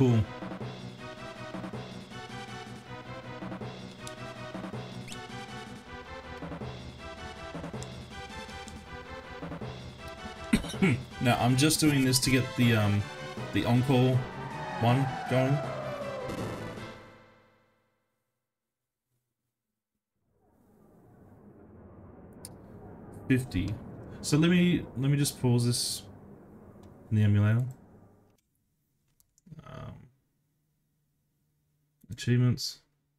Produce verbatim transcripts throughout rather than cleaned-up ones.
cool. Now I'm just doing this to get the um the encore one going. fifty. So let me let me just pause this in the emulator. Um, achievements.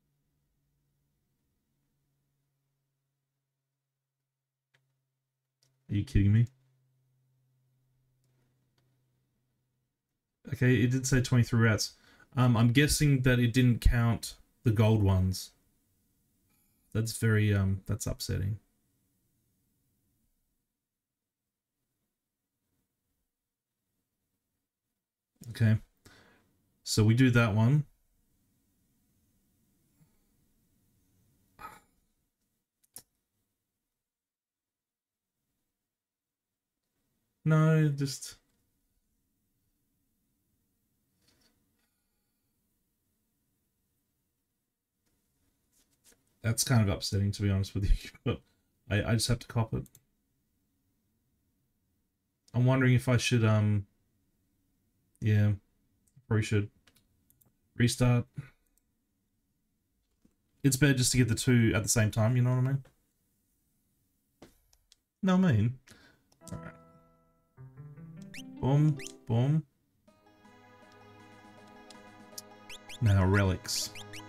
Are you kidding me? Okay, it did say twenty-three routes. Um, I'm guessing that it didn't count the gold ones. That's very um that's upsetting. Okay, so we do that one. No, just... That's kind of upsetting, to be honest with you, but I, I just have to cop it. I'm wondering if I should, um... yeah, probably should restart. It's better just to get the two at the same time, you know what I mean? No, I mean. Alright. Boom, boom. Now, relics.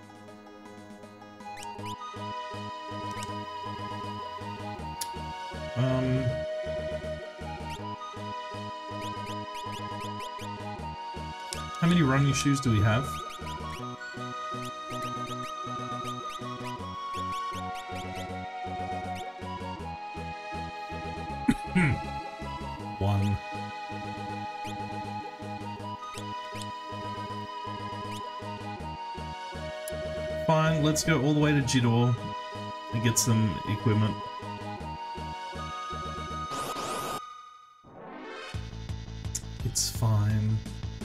Um... How many running shoes do we have? One. Fine, let's go all the way to Jidoor and get some equipment. It's fine.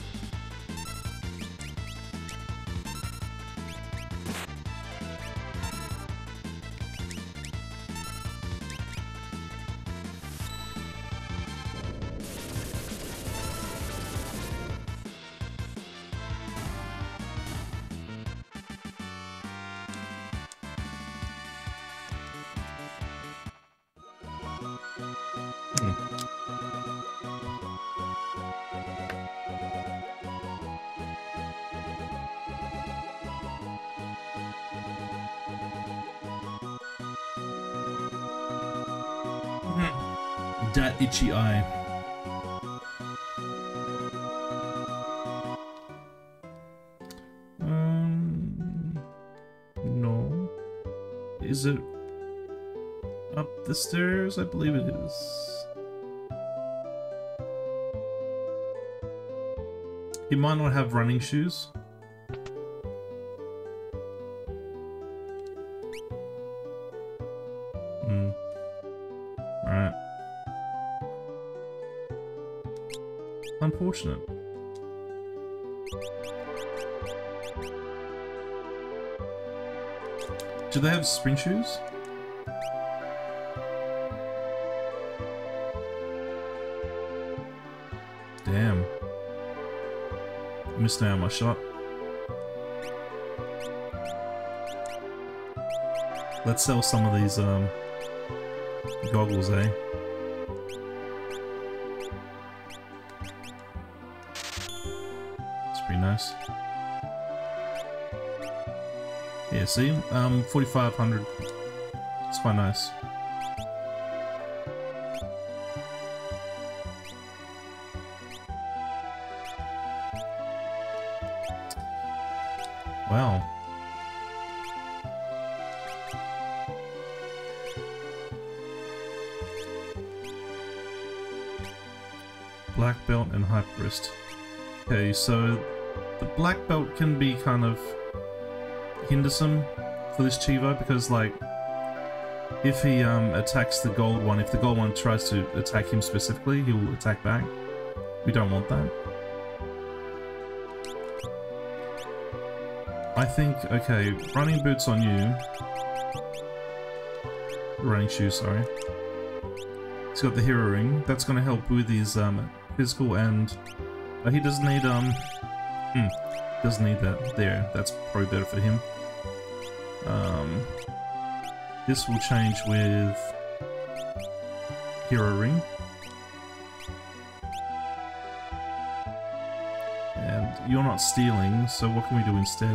That itchy eye. Um, no. Is it up the stairs? I believe it is. He might not have running shoes. Hmm. Alright. Unfortunate. Do they have spring shoes? Damn. Missed out on my shot. Let's sell some of these um goggles, eh? Nice. Yeah, see? Um, forty-five hundred. It's quite nice. Wow. Black belt and hyperist. Okay, so the black belt can be kind of hindersome for this Chivo because, like, if he um, attacks the gold one, if the gold one tries to attack him specifically, he will attack back. We don't want that. I think, okay, running boots on you. Running shoes, sorry. He's got the hero ring. That's going to help with his um, physical and... Uh, he doesn't need, um... Hmm, doesn't need that there. That's probably better for him. Um, this will change with hero ring. And you're not stealing, so what can we do instead?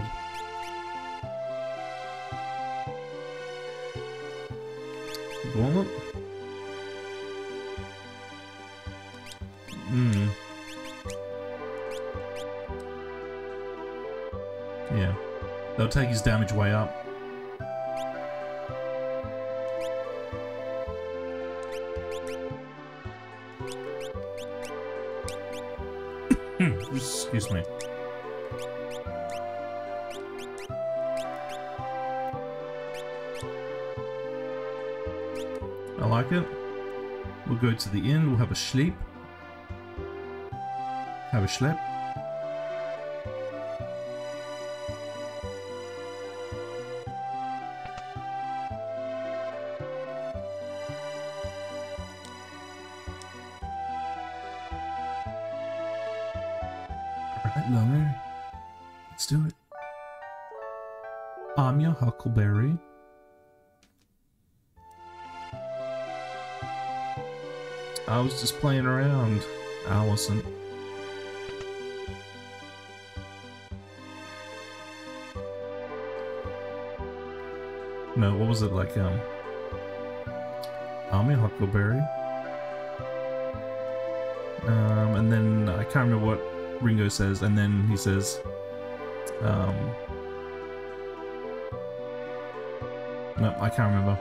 Gauntlet? Hmm. Yeah. They'll take his damage way up. Excuse me. I like it. We'll go to the inn, we'll have a sleep. Have a schlep. Alright, loner. Let's do it. I'm your Huckleberry. I was just playing around. I wasn't. No, what was it like, um... I'm your Huckleberry. Um, and then, I can't remember what Ringo says, and then he says, um... no, I can't remember.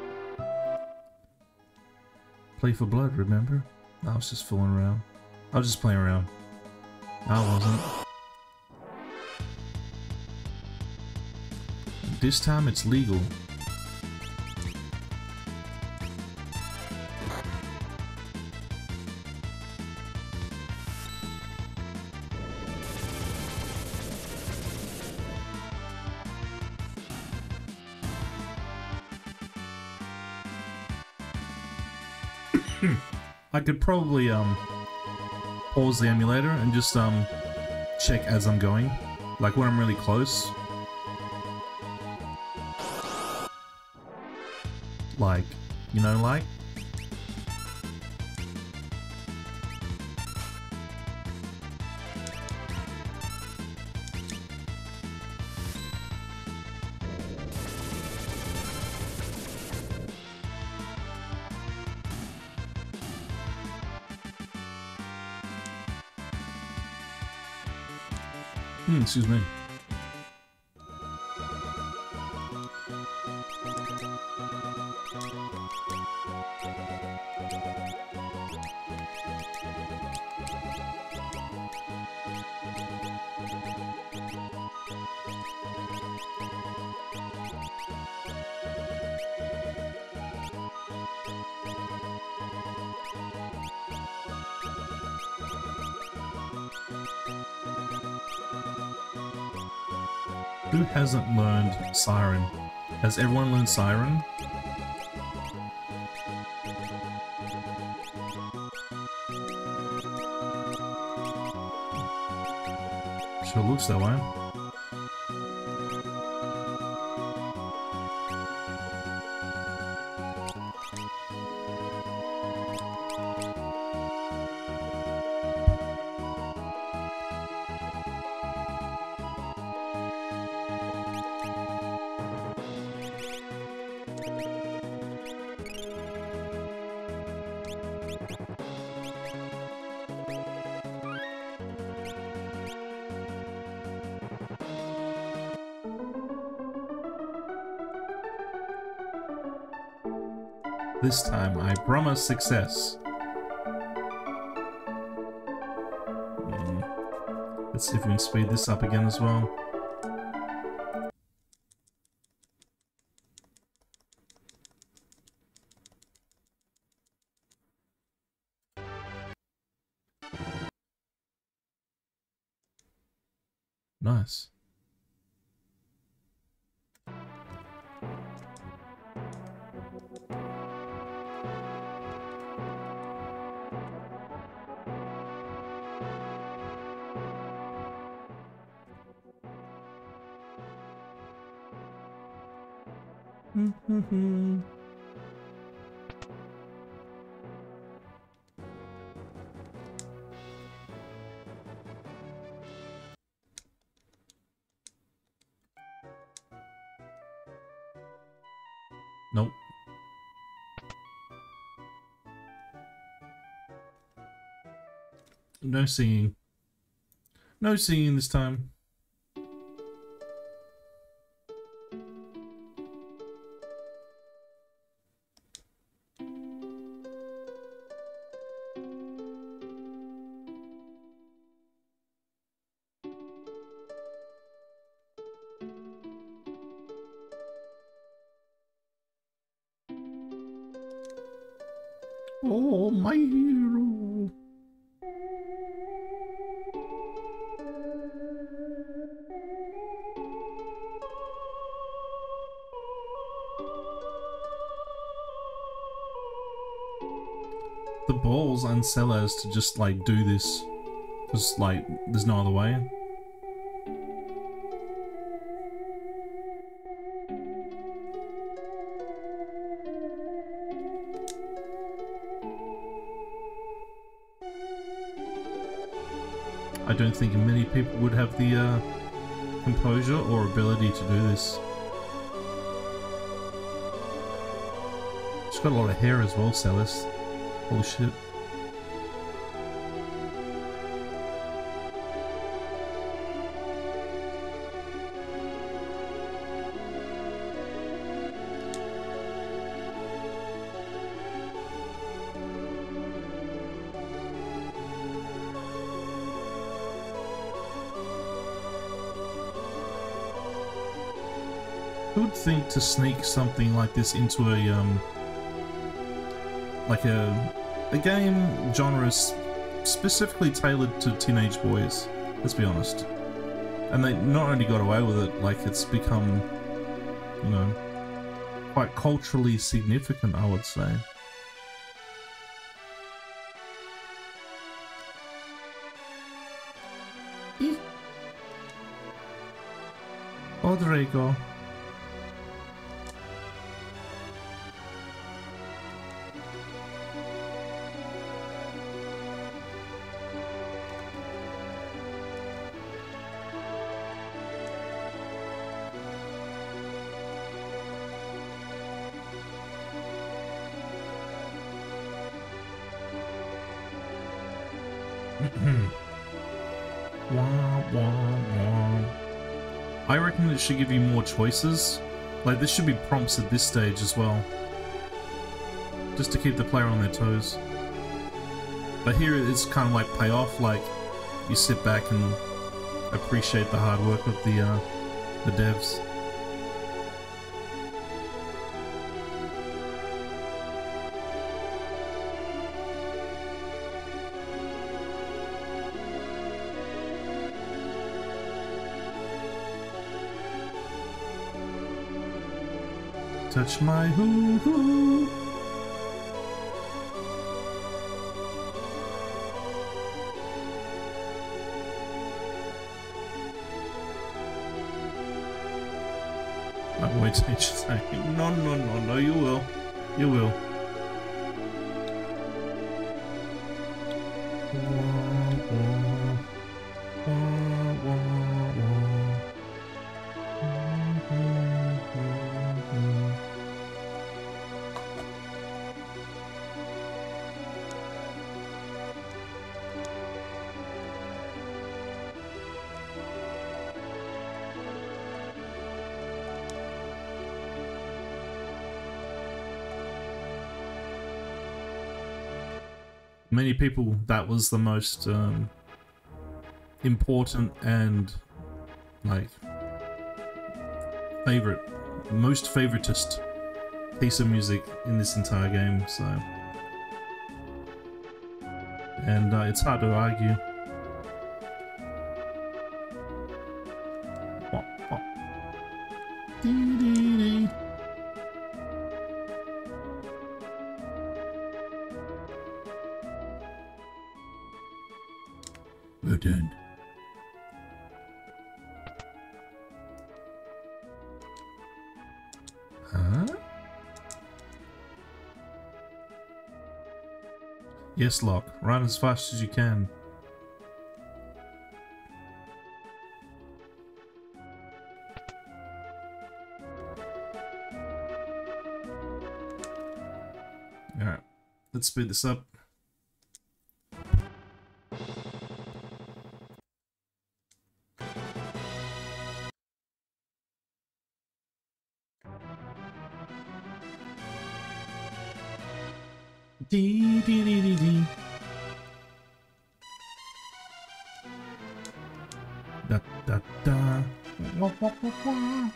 Play for blood, remember? I was just fooling around. I was just playing around. I wasn't. This time it's legal. I could probably um pause the emulator and just um check as I'm going, like when I'm really close. Like, you know, like. Hmm, excuse me. Who hasn't learned Siren? Has everyone learned Siren? Sure looks that way. This time, I promise success. Mm. Let's see if we can speed this up again as well. Nice. Mm-hmm. Nope. No singing. No singing this time. Oh, my hero. The balls on Sellers to just like do this, because like there's no other way. I don't think many people would have the uh, composure or ability to do this. She's got a lot of hair as well, Celeste. Holy shit. Who would think to sneak something like this into a um like a a game genre specifically tailored to teenage boys, let's be honest. And they not only got away with it, like it's become, you know, quite culturally significant, I would say. Eeh. Rodrigo. Wah, wah, wah. I reckon it should give you more choices. Like, there should be prompts at this stage as well, just to keep the player on their toes. But here it's kind of like payoff, like you sit back and appreciate the hard work of the uh, the devs. Touch my hoo-hoo. I won't teach you. No, no, no, no, you will. You will. Many people, that was the most um, important and like favorite, most favoritist piece of music in this entire game. So, and uh, it's hard to argue. Wah, wah. Dee, dee, dee. We're done. Huh? Yes, Locke. Run as fast as you can. Alright. Let's speed this up. Dee dee dee dee dee. Da da da. Wah, wah, wah, wah.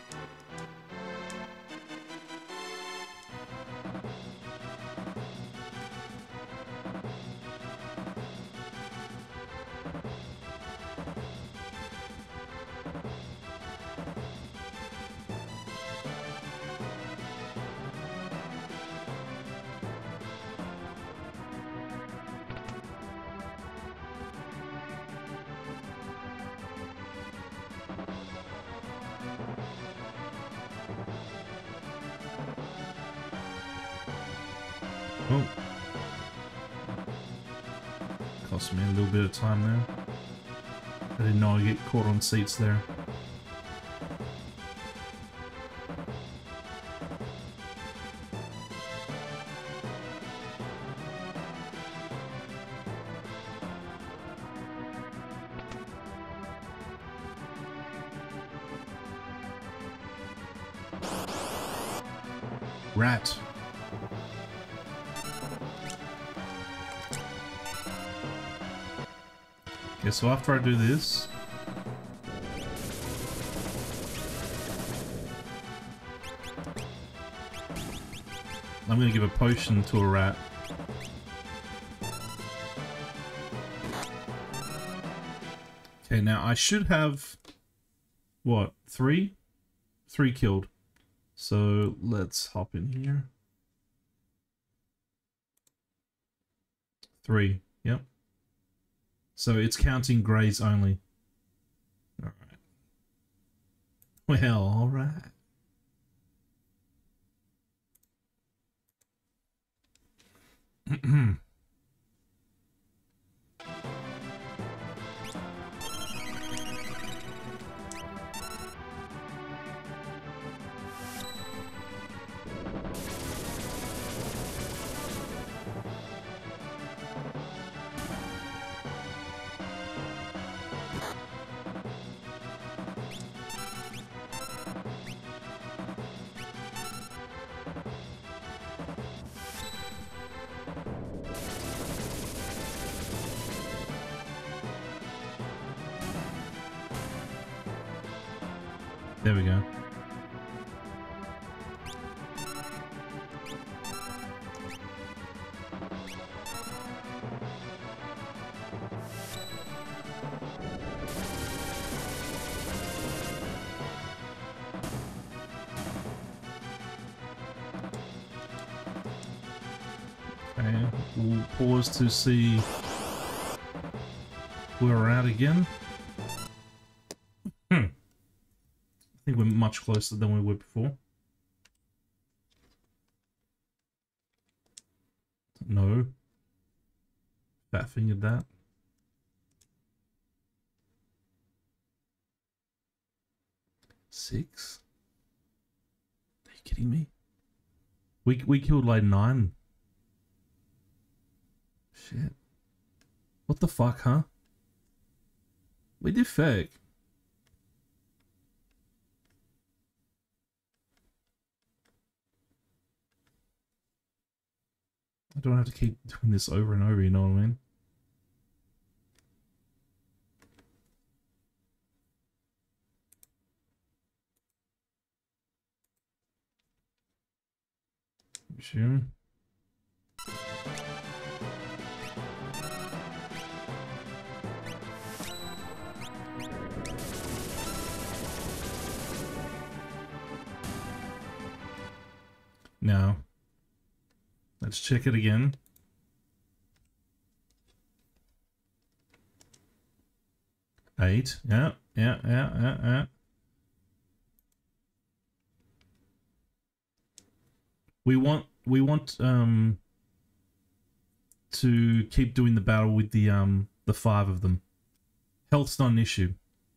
Oh. Cost me a little bit of time there. I didn't know I'd get caught on seats there. Rat. Okay, so after I do this, I'm gonna give a potion to a rat. Okay, now I should have, what, three? Three killed. So let's hop in here. Three, yep. So it's counting greys only. Alright. Well, alright. There we go. Okay, we'll pause to see where we're at again. Hmm. I think we're much closer than we were before. No. Fat fingered that. Six? Are you kidding me? We, we killed like nine. Shit. What the fuck, huh? We did fake. I don't have to keep doing this over and over, you know what I mean? Sure. Now, let's check it again. Eight. Yeah, yeah, yeah, yeah, yeah. We want we want um to keep doing the battle with the um the five of them. Health's not an issue.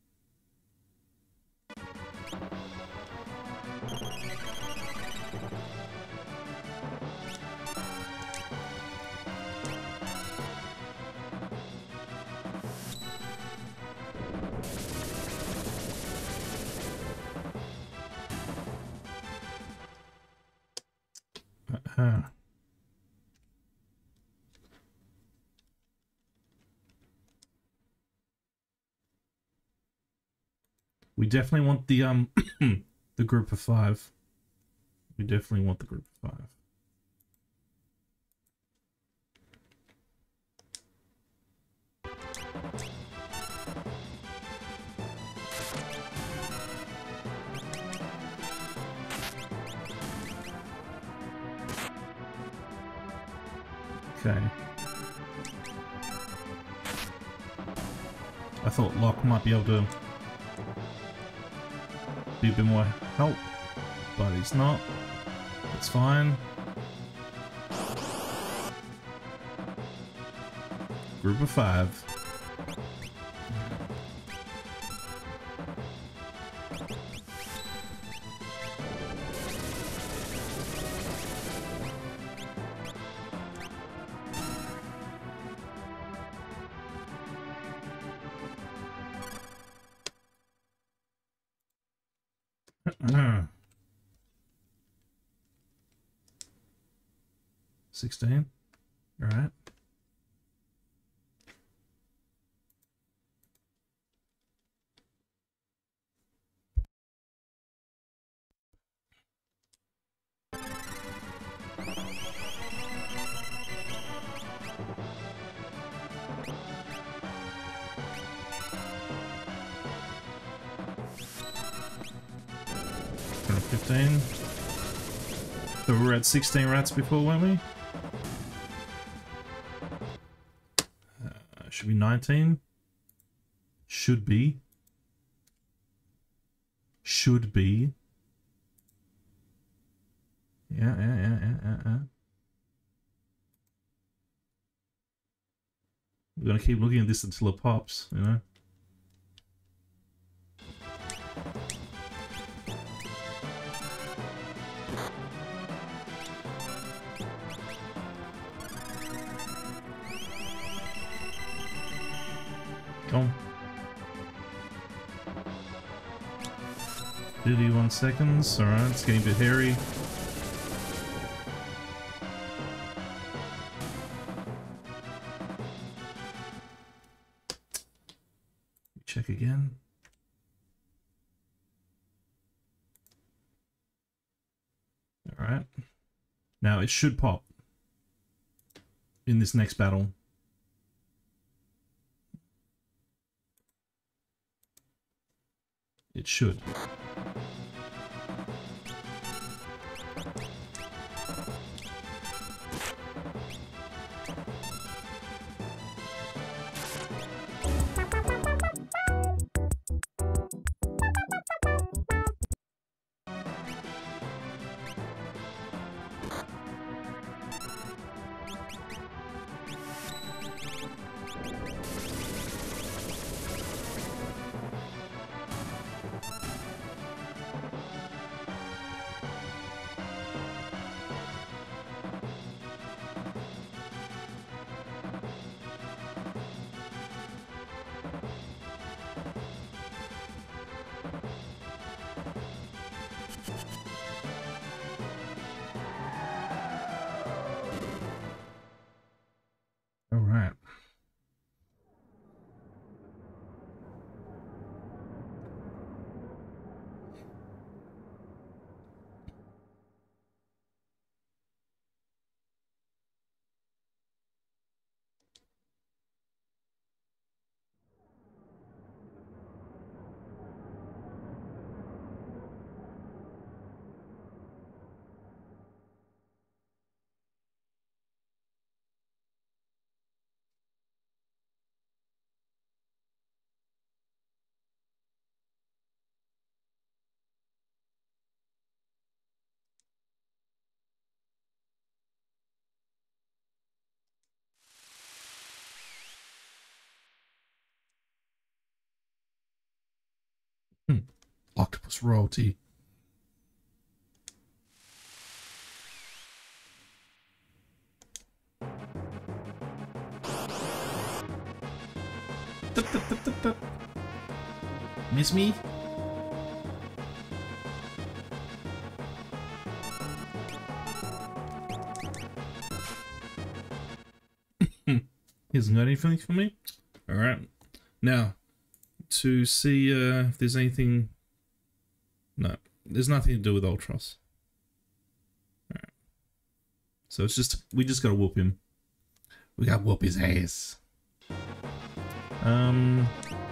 Uh-huh. We definitely want the um the group of five. We definitely want the group of five. Okay. I thought Locke might be able to be a bit more help, but he's not. It's fine. Group of five. sixteen. All right. fifteen. So we were at sixteen rats before, weren't we? Uh, should be nineteen. Should be. Should be. Yeah, yeah, yeah, yeah, yeah, yeah. We're gonna keep looking at this until it pops, you know? Go on. thirty-one seconds, alright, it's getting a bit hairy. Check again. Alright. Now it should pop in this next battle. It should. All right. Octopus royalty. Miss me? He hasn't got anything for me? Alright. Now, to see uh, if there's anything... No, there's nothing to do with Ultros. Alright. So it's just, we just gotta whoop him. We gotta whoop his ass. Um...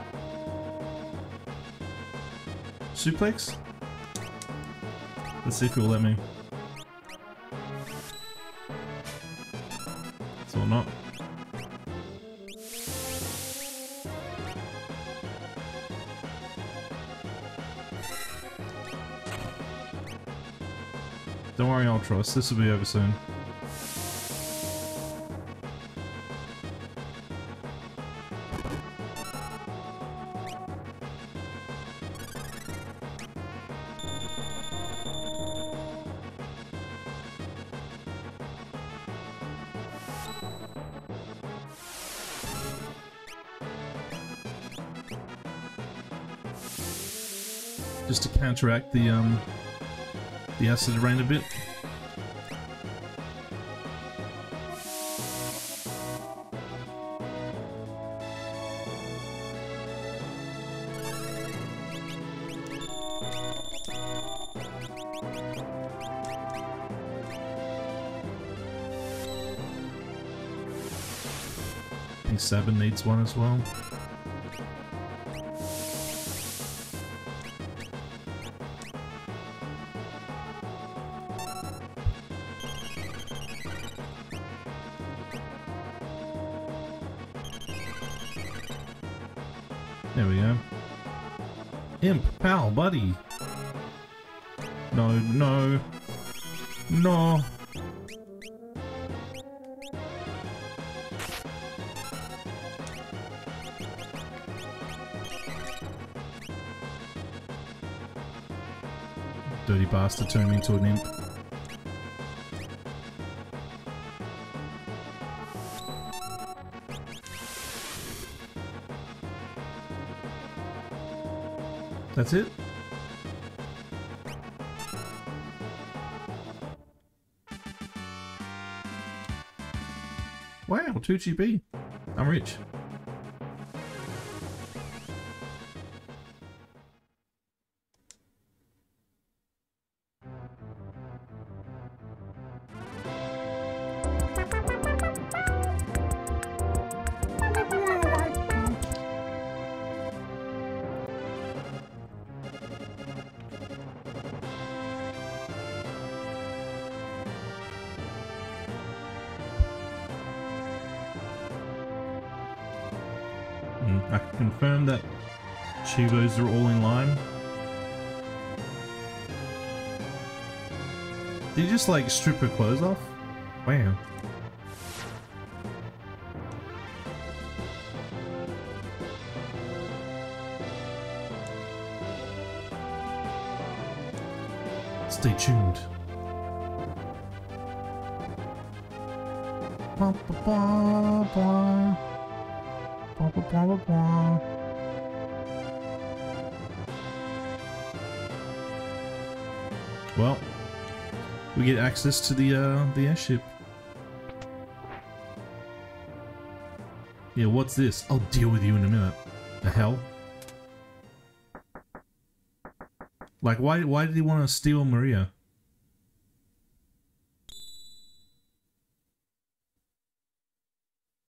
Suplex? Let's see if it will let me. So or not. Don't worry, Ultros, this will be over soon. Just to counteract the um the acid rain a bit. I think Sabin needs one as well. There we go. Imp, pal, buddy. No, no. No. Dirty bastard turned me into an imp. That's it? Wow, two G B. I'm rich. I can confirm that Chivos are all in line. Did you just like strip her clothes off? Wow. Stay tuned. Ba, ba, ba, ba. Blah, blah, blah, blah, blah. Well, we get access to the uh, the airship. Yeah, what's this? I'll deal with you in a minute. The hell? Like, why why did he want to steal Maria?